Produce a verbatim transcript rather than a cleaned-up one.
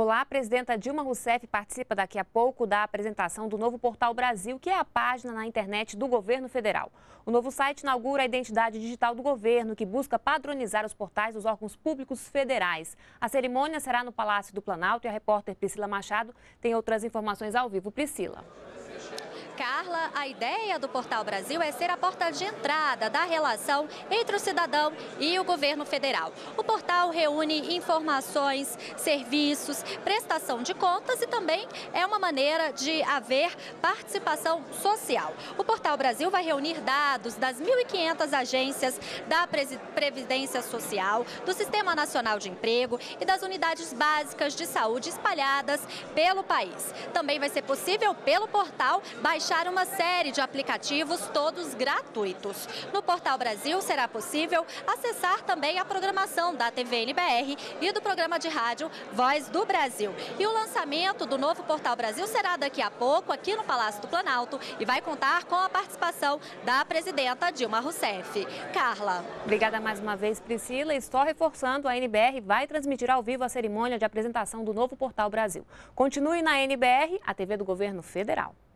Olá, a presidenta Dilma Rousseff participa daqui a pouco da apresentação do novo Portal Brasil, que é a página na internet do governo federal. O novo site inaugura a identidade digital do governo, que busca padronizar os portais dos órgãos públicos federais. A cerimônia será no Palácio do Planalto e a repórter Priscila Machado tem outras informações ao vivo. Priscila. Carla, a ideia do Portal Brasil é ser a porta de entrada da relação entre o cidadão e o governo federal. O portal reúne informações, serviços, prestação de contas e também é uma maneira de haver participação social. O Portal Brasil vai reunir dados das mil e quinhentas agências da Previdência Social, do Sistema Nacional de Emprego e das unidades básicas de saúde espalhadas pelo país. Também vai ser possível, pelo portal, baixar uma série de aplicativos, todos gratuitos. No Portal Brasil será possível acessar também a programação da T V N B R e do programa de rádio Voz do Brasil. E o lançamento do novo Portal Brasil será daqui a pouco aqui no Palácio do Planalto e vai contar com a participação da presidenta Dilma Rousseff. Carla. Obrigada mais uma vez, Priscila. E só reforçando, a N B R vai transmitir ao vivo a cerimônia de apresentação do novo Portal Brasil. Continue na N B R, a T V do Governo Federal.